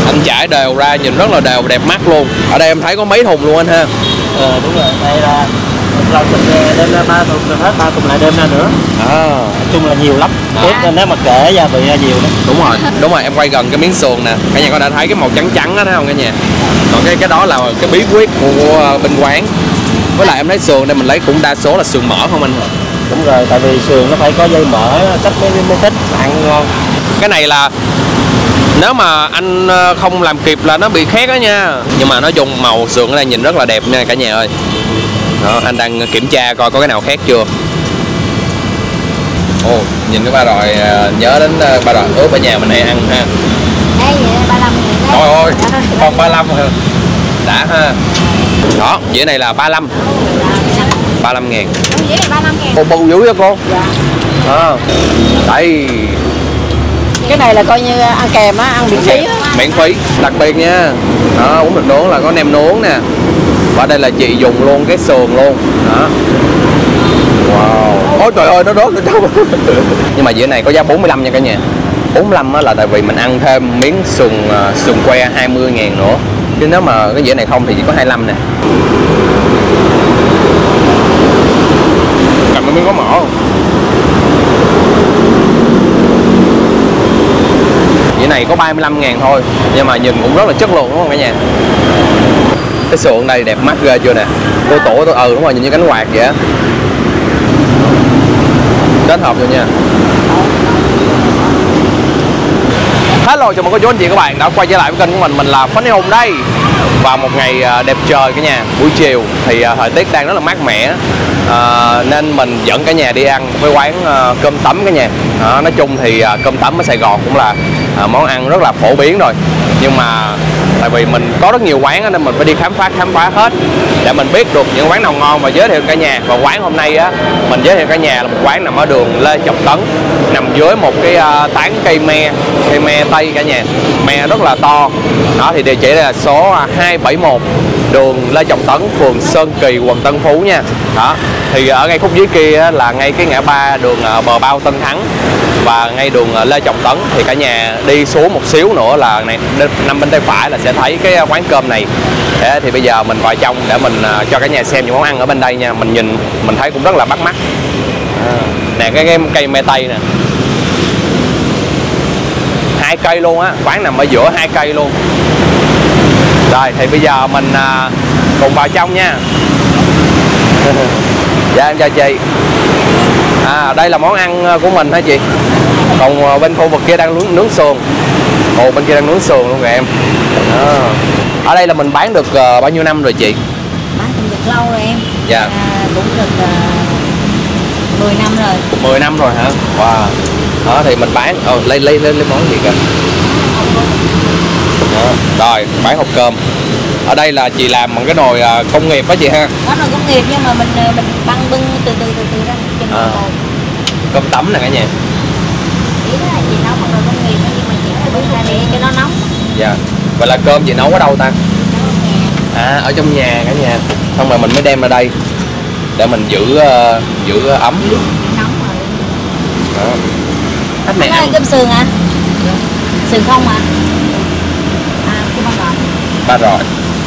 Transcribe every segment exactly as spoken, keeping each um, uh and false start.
Anh trải đều ra nhìn rất là đều đẹp mắt luôn. Ở đây em thấy có mấy thùng luôn anh ha. Ờ đúng rồi, đây là lần mình đem ra ba thùng rồi hết, ba thùng lại đem ra nữa. À. Nói chung là nhiều lắm. Tiếp à. Nên nếu mà kể gia vị ra nhiều đó. Đúng rồi, đúng rồi, em quay gần cái miếng sườn nè. Cả nhà con đã thấy cái màu trắng trắng đó thấy không cả nhà? Còn cái cái đó là cái bí quyết của, của bên quán. Với lại em thấy sườn đây mình lấy cũng đa số là sườn mỡ không anh? Đúng rồi, tại vì sườn nó phải có dây mỡ cách mới mới thích ăn ngon. Cái này là nếu mà anh không làm kịp là nó bị khét đó nha. Nhưng mà nói chung màu sườn ở đây nhìn rất là đẹp nha cả nhà ơi. Đó, anh đang kiểm tra coi có cái nào khét chưa. Ồ, nhìn cái ba rọi nhớ đến ba rọi ướp ở nhà mình hay ăn ha. Đây vậy ba mươi lăm ngàn. Trời ơi, còn ba mươi lăm hả? Đã ha. Đó, dĩa này là ba mươi lăm. ba mươi lăm ngàn. Dĩa này ba mươi lăm ngàn. Cô bù dữ vậy cô? Dạ. À, đây. Cái này là coi như ăn kèm á, ăn miễn phí á. Miễn phí, đặc biệt nha. Đó, uống thịt nướng là có nem nướng nè. Và đây là chị dùng luôn cái sườn luôn. Đó. Wow. Ôi trời ơi, nó rớt ở trong. Nhưng mà dĩa này có giá bốn mươi lăm nha cả nhà. bốn mươi lăm á là tại vì mình ăn thêm miếng sườn sườn que hai mươi ngàn nữa. Chứ nếu mà cái dĩa này không thì chỉ có hai mươi lăm nè. Cầm cái miếng có mỡ không? Dĩa này có ba mươi lăm ngàn thôi. Nhưng mà nhìn cũng rất là chất lượng đúng không cả nhà? Cái sườn đây đẹp mắt ghê chưa nè. Cô tổ tôi ừ đúng rồi, nhìn như cánh quạt vậy á. Kết hợp rồi nha. Hello, chào mừng cô chú anh chị các bạn đã quay trở lại với kênh của mình. Mình là Phấn Hùng đây. Và một ngày đẹp trời cả nhà, buổi chiều thì thời tiết đang rất là mát mẻ, à, nên mình dẫn cả nhà đi ăn một cái quán cơm tấm cả nhà. à, Nói chung thì cơm tấm ở Sài Gòn cũng là à, món ăn rất là phổ biến rồi. Nhưng mà tại vì mình có rất nhiều quán nên mình phải đi khám phá khám phá hết để mình biết được những quán nào ngon và giới thiệu cả nhà. Và quán hôm nay á, mình giới thiệu cả nhà là một quán nằm ở đường Lê Trọng Tấn, nằm dưới một cái uh, tán cây me, cây me tây cả nhà, me rất là to. Đó thì địa chỉ đây là số hai bảy một đường Lê Trọng Tấn, phường Sơn Kỳ, quận Tân Phú nha. Đó thì ở ngay khúc dưới kia là ngay cái ngã ba đường uh, Bờ Bao Tân Thắng và ngay đường uh, Lê Trọng Tấn. Thì cả nhà đi xuống một xíu nữa là này, nằm bên tay phải là sẽ thấy cái quán cơm này. Thế thì bây giờ mình vào trong để mình uh, cho cả nhà xem những món ăn ở bên đây nha. Mình nhìn mình thấy cũng rất là bắt mắt. À, nè cái, cái cây me tây nè, hai cây luôn á, quán nằm ở giữa hai cây luôn. Rồi thì bây giờ mình uh, cùng vào trong nha. Dạ em chào chị. À đây là món ăn của mình hả chị? Còn bên khu vực kia đang nướng, nướng sườn. Ồ bên kia đang nướng sườn luôn kìa em. À. Ở đây là mình bán được uh, bao nhiêu năm rồi chị? Bán cũng được lâu rồi em. Dạ. À, cũng được uh, mười năm rồi. mười năm rồi hả? Wow. Đó thì mình bán, ồ lấy lấy lấy, lấy món gì kìa. Đó. Rồi bán hộp cơm. Ở đây là chị làm bằng cái nồi uh, công nghiệp đó chị ha? Đó nồi công nghiệp nhưng mà mình mình băng bưng từ từ từ từ ra trên nồi. À. Cơm tấm nè cả nhà. Ý đó là chị nấu bằng nồi công nghiệp nhưng mà chị phải bưng ra để cho nó nóng. Dạ. Vậy là cơm chị nấu ở đâu ta? À ở trong nhà cả nhà. Xong rồi mình mới đem ra đây để mình giữ uh, giữ ấm. Nóng rồi. Đó. Khách này ăn cơm sườn à? Sườn không à? À cái ba rọi. Ba rọi.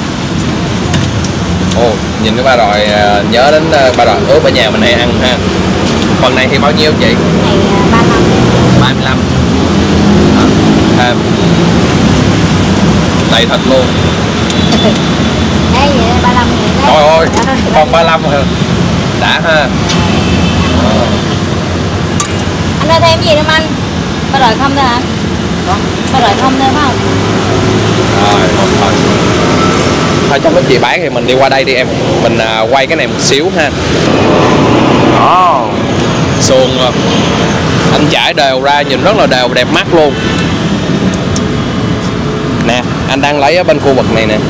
Ồ, nhìn cái ba rọi uh, nhớ đến uh, ba rọi ướp ở nhà mình hay ăn ha. Phần này thì bao nhiêu chị? Này uh, ba mươi lăm. ba mươi lăm. Đó. Thêm. Đầy thịt luôn. Đây vậy ba mươi lăm ngàn. Trời ơi, còn ba mươi lăm hả? Đã ha. Ờ. Anh ơi thêm gì nữa anh? Ba rọi không thôi hả? Ba rọi không thôi phải không? Rồi, thôi. Thôi trong lúc chị bán thì mình đi qua đây đi em. Mình uh, quay cái này một xíu ha. Đó. Sườn anh trải đều ra nhìn rất là đều đẹp mắt luôn. Nè, anh đang lấy ở bên khu vực này nè.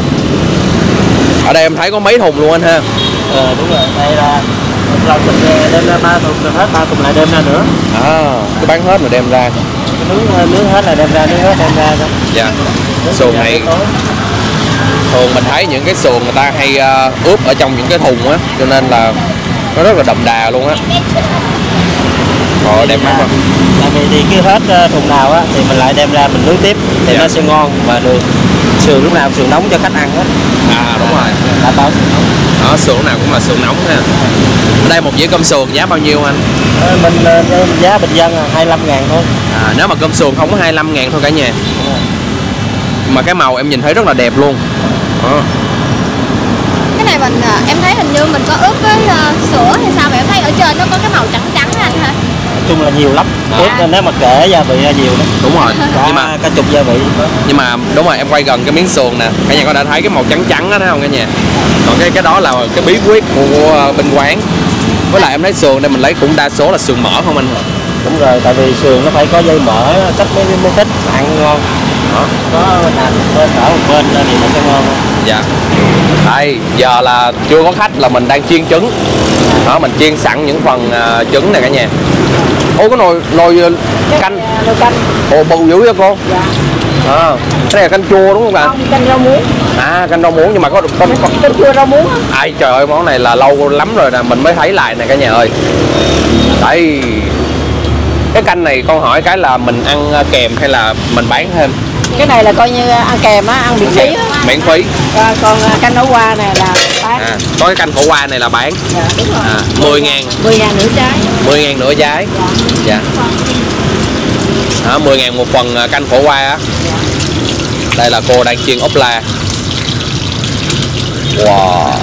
Ở đây em thấy có mấy thùng luôn anh ha. Ờ đúng rồi, đây là lần mình đem ra ba thùng rồi hết, ba thùng lại đem ra nữa. À, cứ bán hết rồi đem ra. Nướng nướng hết là đem ra, nướng hết đem ra đó. Dạ. Sườn này thường mình thấy những cái sườn người ta hay uh, ướp ở trong những cái thùng á, cho nên là nó rất là đậm đà luôn á. Ồ, đẹp lắm. Tại vì thì cứ hết thùng nào á thì mình lại đem ra mình nướng tiếp thì dạ. nó sẽ ngon, và đường sườn lúc nào sườn nóng cho khách ăn hết. À đúng rồi. Đã có sườn nóng. Đó, sườn nào cũng là sườn nóng ha. Ở đây một dĩa cơm sườn giá bao nhiêu anh? À, mình giá bình dân là hai mươi lăm ngàn thôi. À, nếu mà cơm sườn không có hai mươi lăm ngàn thôi cả nhà. Mà cái màu em nhìn thấy rất là đẹp luôn. Đó. Cái này mình em thấy hình như mình có ướp với uh, sữa hay sao mà em thấy ở trên nó có cái màu trắng trắng anh hả? Nói chung là nhiều lắm. Ướp À. nếu mà kể gia vị ra nhiều đó. Đúng rồi. Cả, Nhưng mà cả chục gia vị. nhưng mà đúng rồi, em quay gần cái miếng sườn nè, cả nhà có đã thấy cái màu trắng trắng đó thấy không cả nhà? Còn cái cái đó là cái bí quyết của, của bên quán. Với lại em thấy sườn đây mình lấy cũng đa số là sườn mỡ không anh? Đúng rồi, tại vì sườn nó phải có dây mỡ cách mới mới thích ăn ngon. Đó. Có nằm bên ở một bên thì nó sẽ ngon. Dạ. Đây, giờ là chưa có khách là mình đang chiên trứng. Đó, mình chiên sẵn những phần uh, trứng này cả nhà. Ô cái nồi nồi canh. Nồi canh. Ồ bự dữ vậy cô? Dạ. À, cái này là canh chua đúng không ạ? Không, canh rau muống. À, canh rau muống nhưng mà có có, có... Canh chua rau muống. Ai trời ơi, món này là lâu lắm rồi nè, mình mới thấy lại nè cả nhà ơi. Đây. Cái canh này con hỏi cái là mình ăn kèm hay là mình bán thêm? Cái này là coi như ăn kèm á, ăn miễn phí á. Miễn phí. À, còn canh nấu qua này là bán. À, có cái canh khổ qua này là bán. Dạ, đúng rồi. À, mười ngàn. mười ngàn nửa trái. mười ngàn nửa trái. Dạ. Đó, mười ngàn một phần canh khổ qua á. Đây là cô đang chiên ốp la. Wow.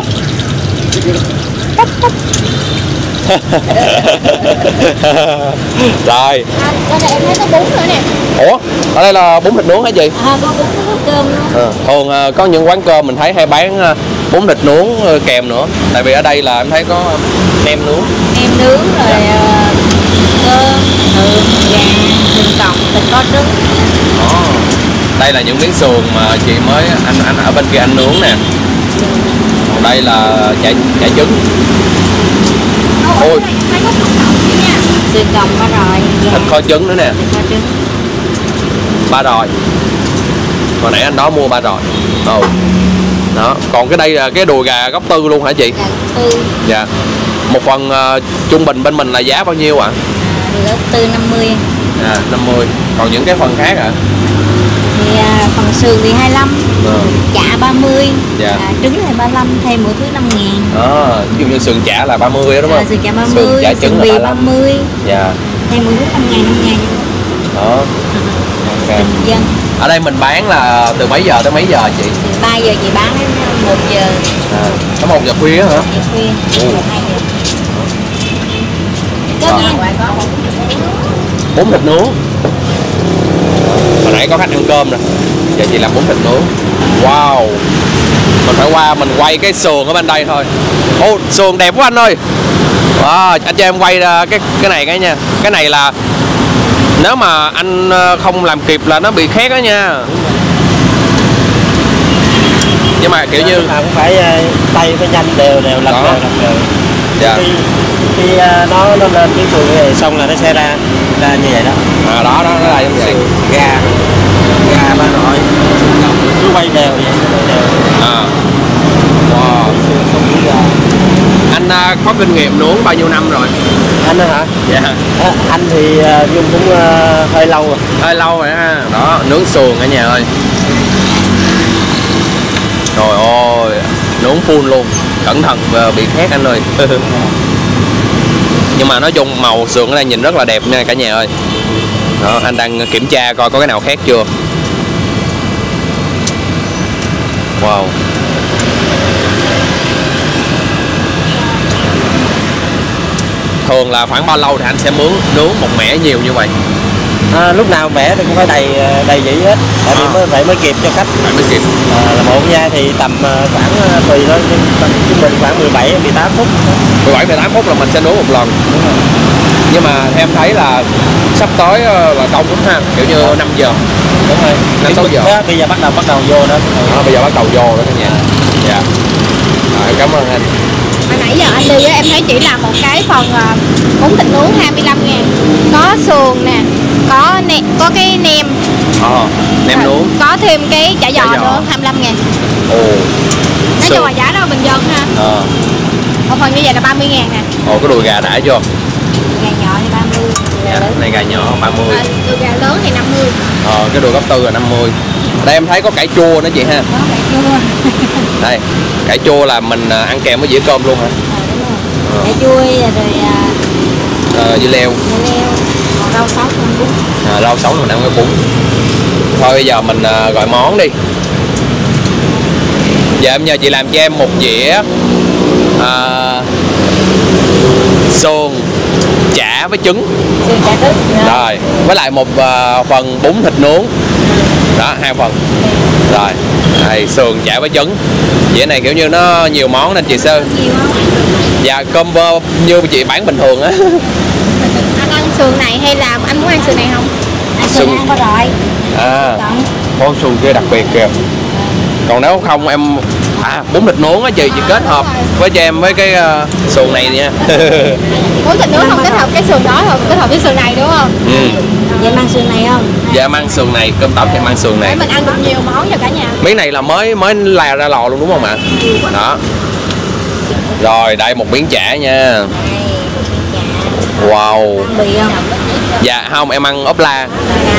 Rồi. À, đây này em thấy có bún nữa nè. Ủa, ở đây là bún thịt nướng hả chị? À, có bún có cơm luôn. À, thường à, có những quán cơm mình thấy hay bán à, bún thịt nướng à, kèm nữa. Tại vì ở đây là em thấy có nem nướng. Nem nướng rồi uh, cơm, sườn, gà, sườn còng, thịt kho trứng. Đó. Đây là những miếng sườn mà chị mới anh anh ở bên kia anh nướng nè. Còn đây là chả chả trứng. Ôi, thấy có sườn còng nữa nha. Sườn còng ba rồi. thịt kho trứng nữa nè. Thịt kho trứng. Ba rồi. Hồi nãy anh đó mua ba rồi. Ồ. Đó, còn cái đây là cái đùi gà gốc tư luôn hả chị? Gà tư. Dạ. Một phần uh, trung bình bên mình là giá bao nhiêu ạ? À? À, đùi gốc tư năm mươi. À, năm mươi. Còn những cái phần khác ạ? À? Thì à, phần sườn thì hai mươi lăm. À. Chả ba mươi. Dạ. À, trứng là ba mươi lăm, thêm mỗi thứ năm ngàn. À, ví dụ như sườn chả là ba mươi đó đúng không? À, sườn chả ba mươi, Sườn chả trứng bì là ba mươi. Dạ. Thêm mỗi thứ năm ngàn, năm ngàn. Đó. Ok. Bình dân. Ở đây mình bán là từ mấy giờ tới mấy giờ chị? Từ ba giờ chị bán đến một giờ. À, tới một giờ khuya hả? Giờ khuya. Ồ. hai giờ. Có Ờ. nha. Bún thịt nướng. Hồi nãy có khách ăn cơm nè. Giờ chị làm bún thịt nướng. Wow. Mình phải qua mình quay cái sườn ở bên đây thôi. Ô, sườn đẹp quá anh ơi. Wow, anh cho em quay ra cái cái này cái nha. Cái này là nếu mà anh không làm kịp là nó bị khét đó nha. Nhưng mà kiểu như cũng phải tay phải nhanh đều đều làm đều làm đều. Dạ. Khi, khi uh, nó nó lên cái sườn này xong là nó sẽ ra ra như vậy đó. À đó đó nó là như vậy. Gà gà ba rọi cứ quay đều vậy đều. À. Wow. Anh uh, có kinh nghiệm nướng bao nhiêu năm rồi? Anh đó hả? Dạ. À, anh thì uh, Dung cũng uh, hơi lâu rồi. Hơi lâu rồi ha. Đó, nướng sườn cả nhà ơi. Trời ơi, nướng full luôn. Cẩn thận bị khét anh ơi. Nhưng mà nói chung màu sườn ở đây nhìn rất là đẹp nha cả nhà ơi. Đó, anh đang kiểm tra coi có cái nào khét chưa. Wow. Thường là khoảng bao lâu thì anh sẽ mướn nướng một mẻ nhiều như vậy? À, lúc nào mẻ thì cũng phải đầy đầy dĩ hết, tại vì à. mới phải mới kịp cho khách. Phải mới kịp. À, là một nhai thì tầm khoảng tùy thôi, nhưng tầm trung bình khoảng mười bảy mười tám phút. mười bảy mười tám phút là mình sẽ nướng một lần. Đúng rồi. Nhưng mà em thấy là sắp tới là đông lắm ha, kiểu như năm giờ. Đúng rồi. năm sáu giờ. Đó, bây giờ bắt đầu bắt đầu vô đó. À, bây giờ bắt đầu vô đó cả nhà. Dạ. À, cảm ơn anh. Hồi nãy giờ anh đi á, em thấy chỉ là một cái phần uh, bún thịt nướng hai mươi lăm ngàn. Có sườn nè, có ne có cái nem. Ờ, nem nướng. Có thêm cái chả giò, Chả giò. nữa hai mươi lăm ngàn. Ồ. Nói chung là giá đó là bình dân ha. Ờ. Một phần như vậy là ba mươi ngàn nè. Ồ, cái đùi gà đã chưa? Gà nhỏ thì ba mươi. Dạ, này gà nhỏ ba mươi. À, đùi gà lớn thì năm mươi. Ờ, cái đùi gấp tư là năm mươi. Đây em thấy có cải chua nữa chị ha. Có cải chua. Đây, cải chua là mình ăn kèm với dĩa cơm luôn hả? Ờ, cải chua rồi ờ, dưa leo. dưa leo, còn rau sống con bún. À, rau sống mình ăn với bún. Thôi bây giờ mình uh, gọi món đi. Giờ em nhờ chị làm cho em một dĩa uh, sườn chả với trứng. Sườn chả trứng. Rồi, với lại một uh, phần bún thịt nướng. Đó, hai phần. Rồi, này sườn chả với trứng. Dĩa này kiểu như nó nhiều món nên chị sẽ. Dạ, combo như chị bán bình thường á. Anh ăn sườn này hay là anh muốn ăn sườn này không? Ăn sườn ăn có rồi. À, con sườn kia đặc biệt kìa. Còn nếu không em à bún thịt nướng á chị, chị kết hợp với cho em với cái uh, sườn này nha. Bún thịt nướng không kết hợp cái sườn đó thôi, kết hợp với sườn này đúng không? Ừ. Vậy em ăn sườn này không? Dạ em ăn sườn này, cơm tấm thì em ăn sườn này. Để mình ăn được nhiều món cho cả nhà. Miếng này là mới mới là ra lò luôn đúng không ạ? Đó. Rồi đây một miếng chả nha. Wow. Ăn bì không? Dạ không, em ăn ốp la.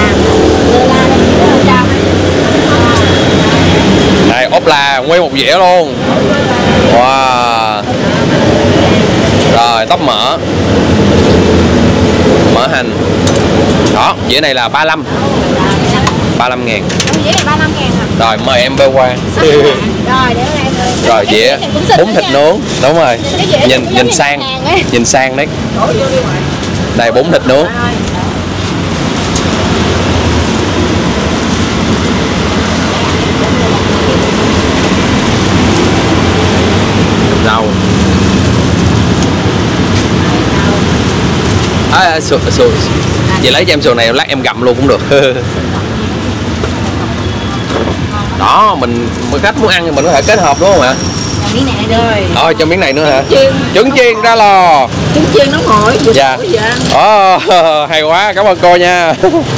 Đây ốp la nguyên một dĩa luôn. Wow. Rồi tóc mỡ, mỡ hành. Đó, dĩa này là ba mươi lăm. ba mươi lăm ngàn. Dĩa này ba mươi lăm ngàn à? Rồi mời em bê qua. Rồi để đây. Rồi dĩa bún thịt nướng, đúng rồi. Nhìn nhìn sang, nhìn sang đấy. Đây bún thịt nướng. Rau. À, sườn, sườn. Chị lấy cho em sườn này lát em gặm luôn cũng được. Đó, mình khách muốn ăn thì mình có thể kết hợp đúng không ạ? Miếng này đi. Rồi cho miếng này nữa hả? Chiên. Trứng chiên ra lò. Trứng chiên nóng hổi. Dạ. Oh, hay quá, cảm ơn cô nha.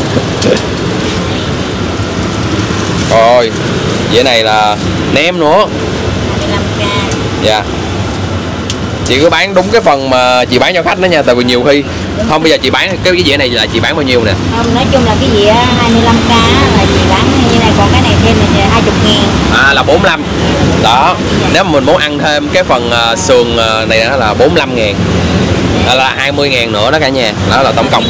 Rồi, dĩa này là nem nữa. Dạ. Chị cứ bán đúng cái phần mà chị bán cho khách đó nha, tại vì nhiều khi không bây giờ chị bán cái dĩa này là chị bán bao nhiêu nè? Không, nói chung là cái dĩa hai mươi lăm k là chị bán như này, còn cái này thêm là hai mươi ngàn. À là bốn mươi lăm. Đó, nếu mà mình muốn ăn thêm cái phần uh, sườn uh, này đó là bốn mươi lăm ngàn. Đó là hai mươi ngàn nữa đó cả nhà. Đó là tổng cộng.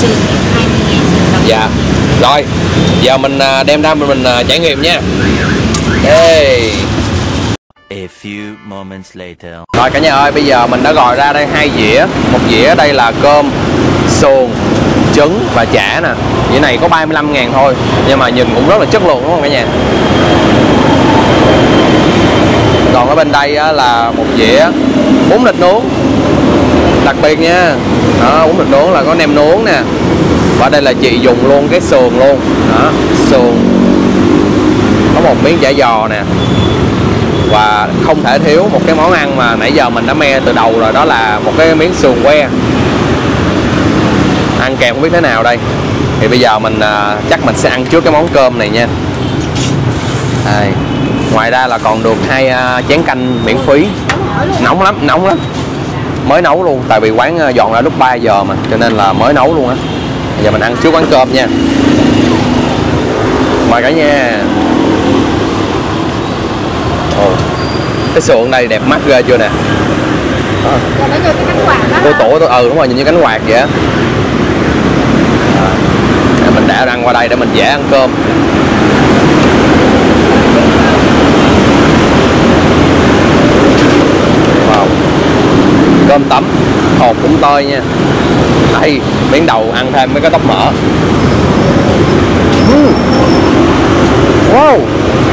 Dạ. Rồi, giờ mình uh, đem ra mình, mình uh, trải nghiệm nha. Hey. A few moments later. Rồi cả nhà ơi, bây giờ mình đã gọi ra đây hai dĩa. Một dĩa đây là cơm, sườn, trứng và chả nè. Dĩa này có ba mươi lăm ngàn thôi, nhưng mà nhìn cũng rất là chất lượng đúng không cả nhà? Còn ở bên đây á, là một dĩa bún thịt nướng đặc biệt nha. Đó, bún thịt nướng là có nem nướng nè. Và đây là chị dùng luôn cái sườn luôn. Đó, sườn. Có một miếng chả giò nè. Và không thể thiếu một cái món ăn mà nãy giờ mình đã me từ đầu rồi, đó là một cái miếng sườn que. Ăn kèm không biết thế nào đây. Thì bây giờ mình uh, chắc mình sẽ ăn trước cái món cơm này nha. Đây. Ngoài ra là còn được hai uh, chén canh miễn phí. Nóng lắm, nóng lắm. Mới nấu luôn, tại vì quán uh, dọn ra lúc ba giờ mà, cho nên là mới nấu luôn á. Bây giờ mình ăn trước quán cơm nha. Mời cả nhà. Ồ, cái sườn đây đẹp mắt ghê chưa nè. À. Cô tổ tôi ừ đúng rồi, nhìn như cánh quạt vậy á. À, mình đã đăng qua đây để mình dễ ăn cơm. Wow. Cơm tấm hột cũng tơi nha. Đây, miếng đầu ăn thêm mấy cái tóc mỡ. Wow.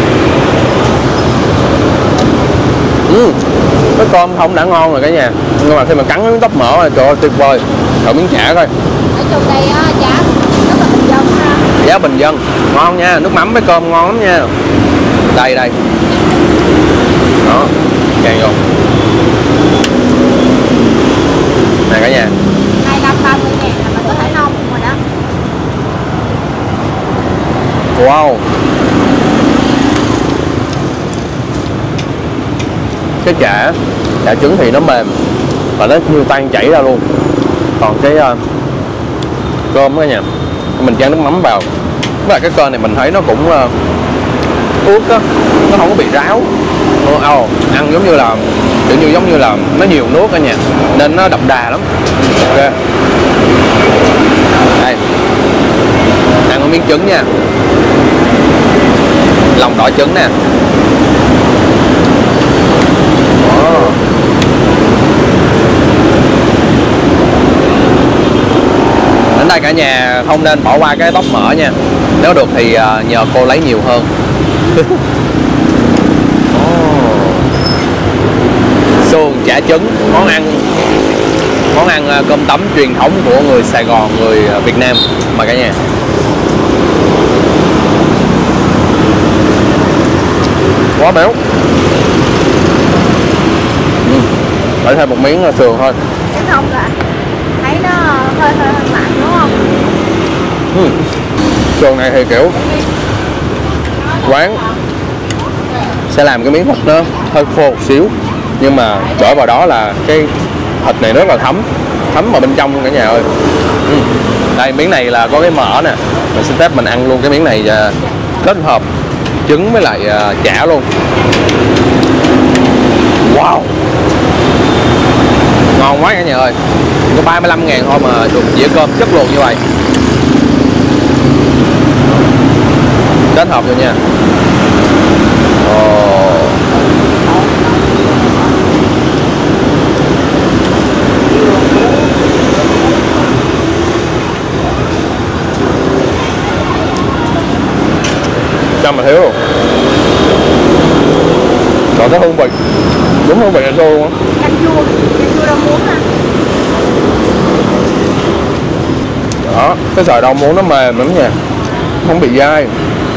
Ừ. Cái cơm không đã ngon rồi cả nhà, nhưng mà khi mà cắn miếng tóc mỡ rồi trời ơi tuyệt vời. Rồi miếng chả coi. Ở trong đây á, chả rất là bình dân ha. Giá bình dân, ngon nha, nước mắm với cơm ngon lắm nha. Đây đây. Đó, càng vô. Nè cả nhà. hai mươi lăm ba mươi ngàn là mình có thể ngon rồi đó. Wow. Cái chả, chả trứng thì nó mềm và nó như tan chảy ra luôn. Còn cái uh, cơm đó nha, mình chan nước mắm vào. Với lại cái cơm này mình thấy nó cũng uh, ướt á, nó không có bị ráo. Ồ, oh, ăn giống như là kiểu như giống như là nó nhiều nước đó nha, nên nó đậm đà lắm. Ok, đây ăn có miếng trứng nha, lòng đỏ trứng nè. Oh. Đến đây cả nhà không nên bỏ qua cái tóp mỡ nha, nếu được thì nhờ cô lấy nhiều hơn. Oh. Xương chả trứng, món ăn món ăn cơm tấm truyền thống của người Sài Gòn, người Việt Nam. Mời cả nhà. Quá béo. Ừ. Để thêm một miếng sườn thôi. Cái không là thấy nó hơi hơi hơi mặn đúng không? Ừ. Sườn này thì kiểu quán sẽ làm cái miếng thịt nó hơi khô một xíu, nhưng mà trở vào đó là cái thịt này rất là thấm thấm vào bên trong cả nhà ơi. Ừ. Đây miếng này là có cái mỡ nè, mình xin phép mình ăn luôn cái miếng này và kết hợp trứng với lại uh, chả luôn. Wow, ngon quá cả nhà ơi. Có ba mươi lăm ngàn thôi mà được dĩa cơm chất lượng như vậy. Kết hợp vô nha. Oh. Sao mà thiếu luôn. Còn cái hương vị, đúng hương vị là xô luôn á. Canh chua, canh chua rau muống nè. Đó, cái sợi rau muống nó mềm lắm nha, không bị dai.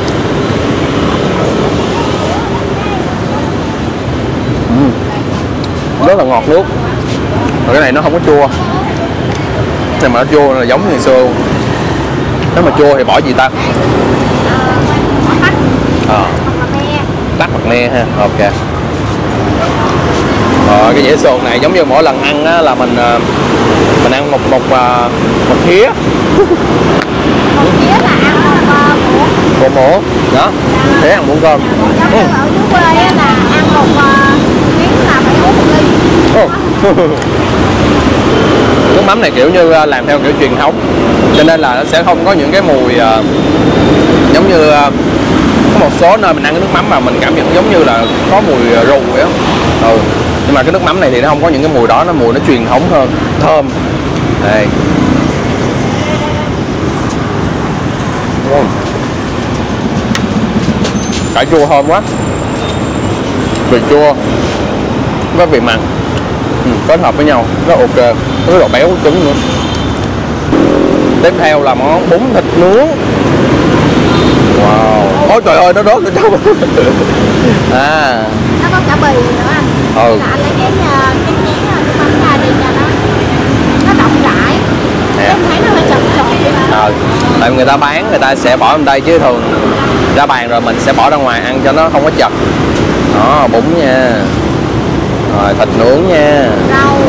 Uhm. Rất là ngọt nước. Và cái này nó không có chua. Này mà nó chua là giống như ngày xưa luôn. Nếu mà chua thì bỏ gì ta? Bỏ tắc. Ờ. Hoặc là me. Tắc hoặc me ha. Ok. Rồi cái dĩa sườn này giống như mỗi lần ăn á, là mình mình ăn một một một thía. Một thía là ăn một muỗng. Một muỗng. Đó. Thế ăn muỗng cơm. Giống như ở dưới quê á là ăn một miếng là phải uống một ly. Oh. Nước mắm này kiểu như làm theo kiểu truyền thống, cho nên là nó sẽ không có những cái mùi uh, giống như uh, có một số nơi mình ăn cái nước mắm mà mình cảm nhận giống như là có mùi rượu vậy á. Ừ. Nhưng mà cái nước mắm này thì nó không có những cái mùi đó, nó mùi nó truyền thống hơn, thơm. Đây. Oh. Cải chua thơm quá, vị chua với vị mặn. Ừ, kết hợp với nhau rất ok, có độ béo của trứng nữa. Tiếp theo là món bún thịt nướng. Wow, ôi trời ơi nó rớt ở trong. À, nó có cả bì nữa anh. Ừ. Là anh lấy cái cái chén nước mắm ra đi cho nó nó rộng rãi. Nè. Em thấy nó hơi chật chật vậy mà. Ờ, tại vì người ta bán người ta sẽ bỏ lên đây, chứ thường ra bàn rồi mình sẽ bỏ ra ngoài ăn cho nó không có chật. Đó, bún nha. Rồi thịt nướng nha. Rau.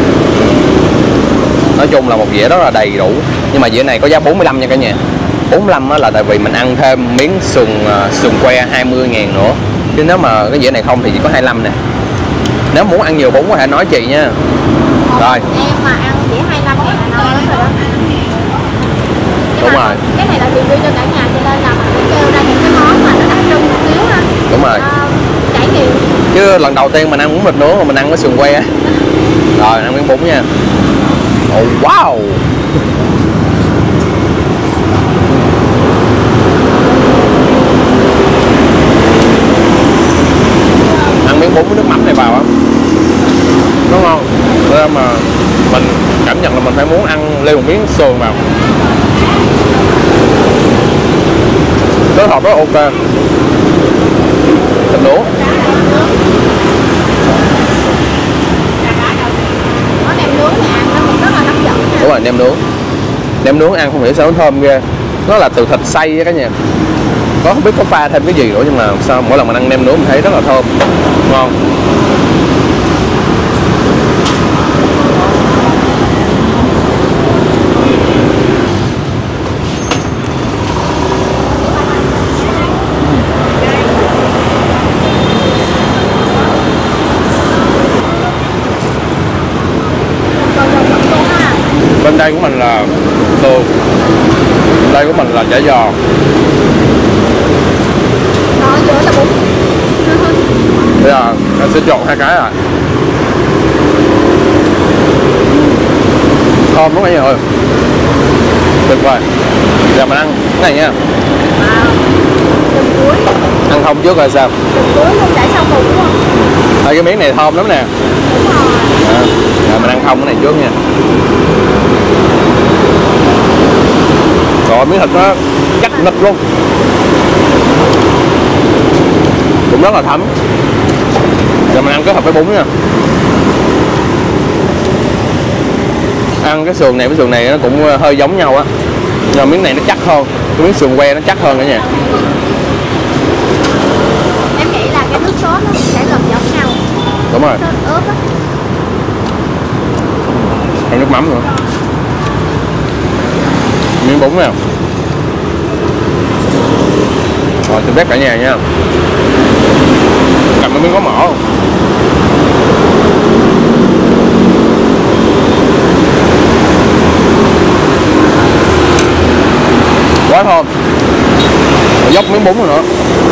Nói chung là một dĩa rất là đầy đủ. Nhưng mà dĩa này có giá bốn mươi lăm nha cả nhà. bốn mươi lăm là tại vì mình ăn thêm miếng sườn sườn que hai mươi ngàn nữa. Chứ nếu mà cái dĩa này không thì chỉ có hai mươi lăm nè. Nếu muốn ăn nhiều bún có thể nói chị nha. Rồi. Em mà ăn dĩa hai mươi lăm ngàn là no lắm rồi đó. Đúng rồi. Cái này là review cho cả nhà, cho nên là mình kêu ra những cái món mà nó đặc trưng một xíu ha. Đúng rồi. À, trải nghiệm. Chứ lần đầu tiên mình ăn bún thịt nướng mà mình ăn cái sườn que. Rồi ăn miếng bún nha. Oh, wow. Ăn miếng bún với nước mắm này vào á, nó ngon. Nên mà mình cảm nhận là mình phải muốn ăn lên một miếng sườn vào. Kết hợp rất ok. Thịt nướng. Có nem nướng thì ăn nó cũng rất là hấp dẫn nha. Đúng rồi, nem nướng. Nem nướng ăn không hiểu sao nó thơm ghê. Nó là từ thịt xay á cả nhà. Có không biết có pha thêm cái gì nữa, nhưng mà sao mỗi lần mình ăn nem nướng mình thấy rất là thơm, ngon. của mình là chả giò. Đó, giữa là bún. Bây giờ anh sẽ trộn hai cái lại. Thơm đúng không anh ơi? Tuyệt vời. Giờ mình ăn cái này nha. Wow. Lần cuối. Ăn không trước rồi sao? Lần cuối không để sau cùng đúng không? Đây cái miếng này thơm lắm nè. Đúng rồi. À, rồi mình ăn không cái này trước nha. Rồi miếng thịt nó chắc nịch luôn. Cũng rất là thấm. Giờ mình ăn kết hợp với bún nha. Ăn cái sườn này với sườn này nó cũng hơi giống nhau á, nhưng mà miếng này nó chắc hơn, cái miếng sườn que nó chắc hơn cả nhà. Em nghĩ là cái nước sốt nó sẽ gần giống nhau. Đúng rồi. Sốt ướp á. Thêm nước mắm nữa. Miếng bún nè. Rồi tôi bếp cả nhà nha. Cầm cái miếng có mỡ không? Quá thơm. Rồi dốc miếng bún rồi nữa.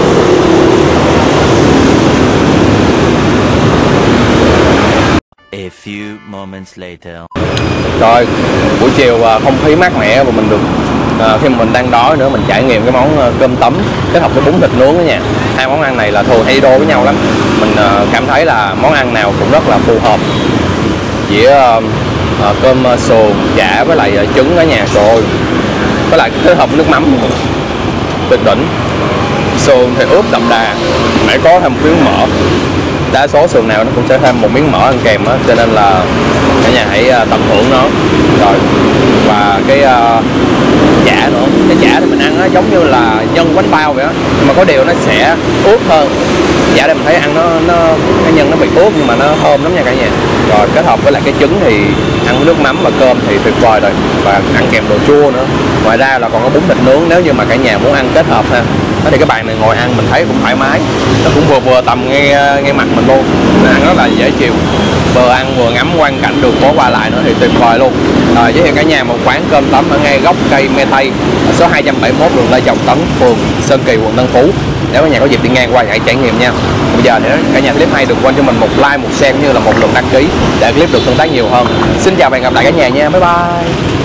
A few moments later. Rồi buổi chiều không khí mát mẻ và mình được à, khi mà mình đang đói nữa mình trải nghiệm cái món cơm tấm kết hợp với bún thịt nướng đó nha. Hai món ăn này là thường hay đi đôi với nhau lắm. Mình à, cảm thấy là món ăn nào cũng rất là phù hợp. Dĩa à, à, cơm sườn chả với lại trứng ở nhà rồi, với lại kết hợp với nước mắm tuyệt đỉnh. Sườn thì ướp đậm đà, phải có thêm miếng mỡ. Đa số sườn nào nó cũng sẽ thêm một miếng mỡ ăn kèm á, cho nên là cả nhà hãy tận hưởng nó. Rồi và cái uh, chả nữa, cái chả thì mình ăn nó giống như là nhân bánh bao vậy á, nhưng mà có điều nó sẽ ướt hơn. Chả đây mình thấy ăn nó nó cái nhân nó bị ướt nhưng mà nó thơm lắm nha cả nhà. Rồi kết hợp với lại cái trứng thì ăn với nước mắm và cơm thì tuyệt vời rồi, và ăn kèm đồ chua nữa. Ngoài ra là còn có bún thịt nướng nếu như mà cả nhà muốn ăn kết hợp ha. Đó thì cái bàn này ngồi ăn mình thấy cũng thoải mái, nó cũng vừa vừa tầm ngay ngay mặt mình luôn, nên ăn rất là dễ chịu, vừa ăn vừa ngắm quang cảnh đường phố qua lại nữa thì tuyệt vời luôn. À, giới thiệu cả nhà một quán cơm tấm ở ngay gốc cây me tây, ở số hai trăm bảy mươi mốt đường Lê Trọng Tấn, phường Sơn Kỳ, quận Tân Phú. Nếu cả nhà có dịp đi ngang qua hãy trải nghiệm nha. Bây giờ để cả nhà clip hay đừng quên cho mình một like, một share cũng như là một lượt đăng ký để clip được tương tác nhiều hơn. Xin chào và hẹn gặp lại cả nhà nha, bye bye.